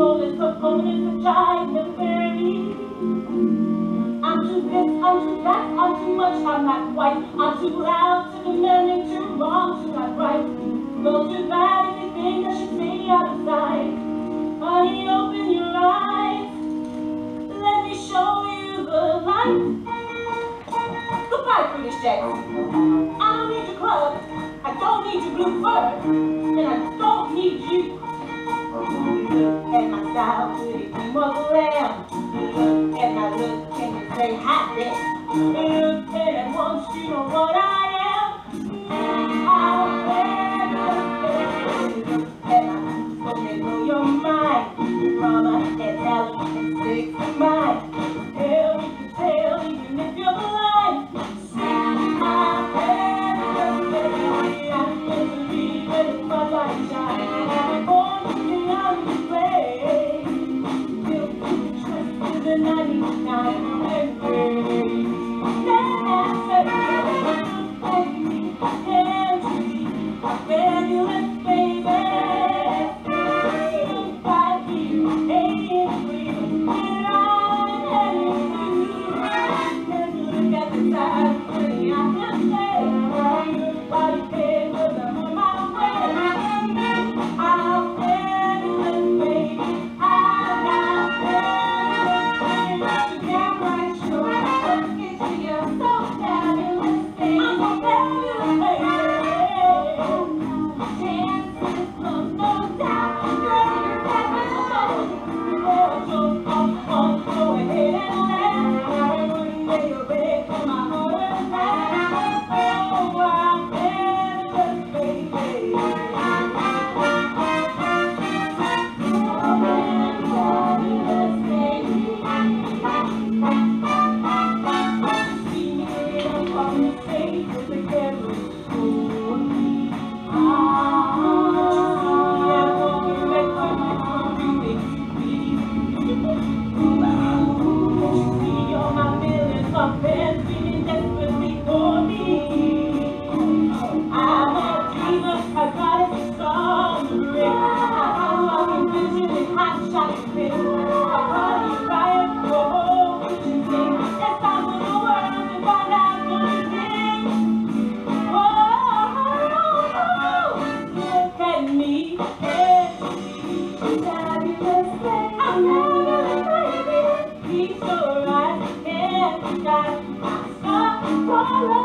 molded components of China berry. I'm too this, I'm too that, I'm too much, I'm not white. I'm too loud, too demanding, too wrong, too not right. Go too bad if you think I should see out of sight. Honey, open your eyes. Let me show you the light. Goodbye, pretty shades. I don't need your club. I don't need your blue fur. And I don't need you. And my style, pretty mother lamb. And my look, can you say hi there? Look at once, you know what I am. I'll and I'm gonna know your mind. Mama and Ellie and six of mine. Tell me to tell, even if you're blind. See my head, I'm gonna be letting my light shine. Born to be on display. Built to the trust to the 99 and gray. Fabulous baby. Stop,